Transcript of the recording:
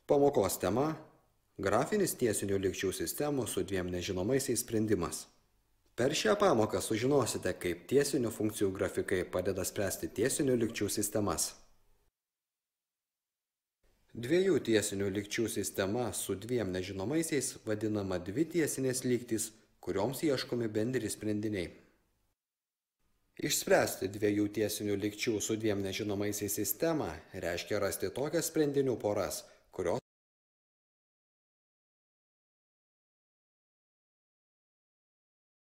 Pamokos tema – grafinis tiesinių lygčių sistemų su dviem nežinomaisiais sprendimas. Per šią pamoką sužinosite, kaip tiesinių funkcijų grafikai padeda spręsti tiesinių lygčių sistemas. Dviejų tiesinių lygčių sistema su dviem nežinomaisiais vadinama dvi tiesinės lygtys, kurioms ieškomi bendri sprendiniai. Išspręsti dviejų tiesinių lygčių su dviem nežinomaisiais sistemą reiškia rasti tokias sprendinių poras,